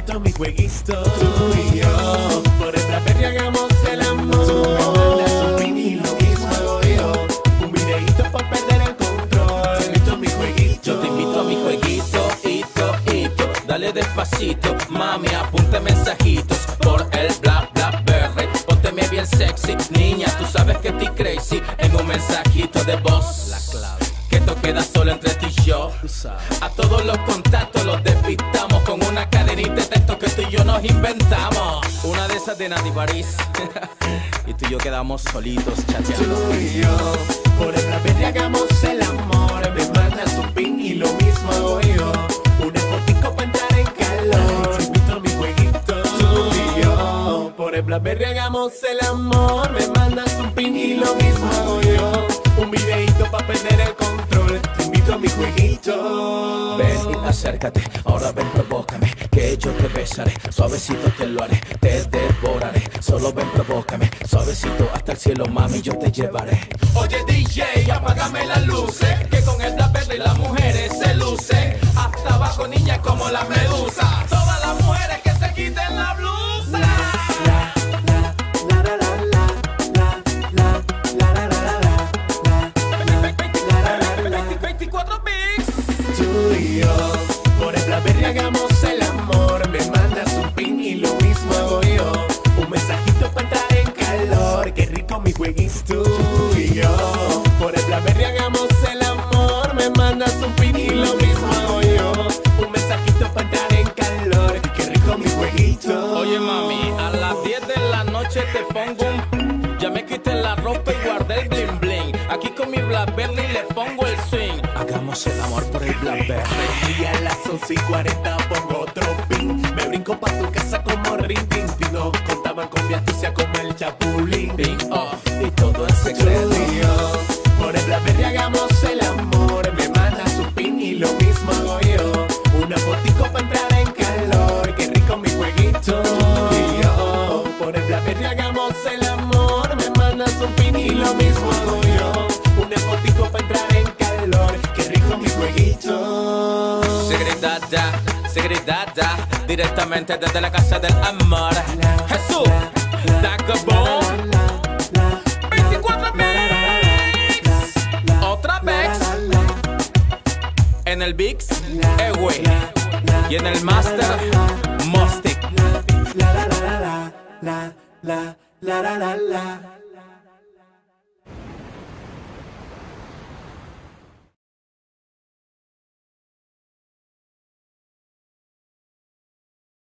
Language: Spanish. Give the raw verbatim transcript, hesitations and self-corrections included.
invito a mi jueguito. Tú y yo, por el Blackberry hagamos el amor. Tú me mandas un pin y lo mismo hago yo. Un videito para perder el control. Te invito a mi jueguito. Yo te invito a mi jueguito, hito, hito. Dale despacito, mami, apunte mensajitos por el bla Blackberry. Pónteme bien sexy, niña, tú sabes que estoy crazy. En un mensajito de voz, la clave, que esto queda solo entre ti y yo. A todos los contactos los despistamos con una cadenita de texto que tú y yo nos inventamos. Una de esas de Nati París. Y tú y yo quedamos solitos chateando. Tú y yo, por el Blackberry hagamos el amor. Me mandas un pin y lo mismo hago yo. Una fotico para entrar en calor. Te invito a mi jueguito. Tú y yo, por el Blackberry hagamos el amor. Me mandas un pin y lo mismo hago yo. Un videito para perder el control. Te invito a mi jueguito. Ven y acércate, ahora ven, provócame, que yo te besaré, suavecito te lo haré, te devoraré. Solo ven, provócame, suavecito hasta el cielo, mami, yo te llevaré. Oye D J, apágame las luces, que con el Blackberry las mujeres se lucen. Hasta abajo, niña, como la medusa. Todas las mujeres que se quiten la blusa. veinticuatro bits. Tú y yo, por el Blackberry hagamos el amor. Me mandas un pin y lo mismo hago yo. Un mensajito para entrar en calor. Qué rico mi jueguito. Tú y yo, por el Blackberry hagamos el amor. Me mandas un pin y lo mismo hago yo. Un mensajito para entrar en calor. Qué rico mi jueguito. Oye mami, a las diez de la noche te pongo un... Ya me quité la ropa y guardé el bling bling. Aquí con mi Blackberry le pongo el swing. Hagamos el amor por el Blackberry. Y a las once y cuarenta pongo otro pin. Me brinco pa' tu casa como ring ting ting. No contaban con mi astucia como el chapulín. Ping off y todo en secreto. Tú y yo, por el Blackberry hagamos el amor. Me mandas un pin y lo mismo hago yo. Una fotico para entrar en calor. Qué rico mi jueguito. Tú y yo, por el Blackberry hagamos el amor. Me mandas un pin y lo mismo hago yo. Una fotico para entrar en calor. Qué rico mi jueguito. Segredada, segredada, directamente desde la casa del amor. Jesús, Dagobón, veinticuatro bits. Otra vez. En el Bix, Ewe. Y en el Master, Mostic. La la la la la la la la la la.